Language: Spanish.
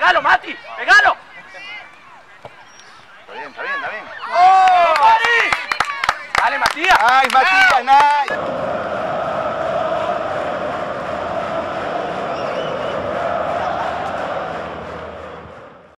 ¡Pegalo, Mati! ¡Pegalo! Está bien, está bien, está bien. ¡Oh! ¡Dale, Matías! ¡Ay, Mati!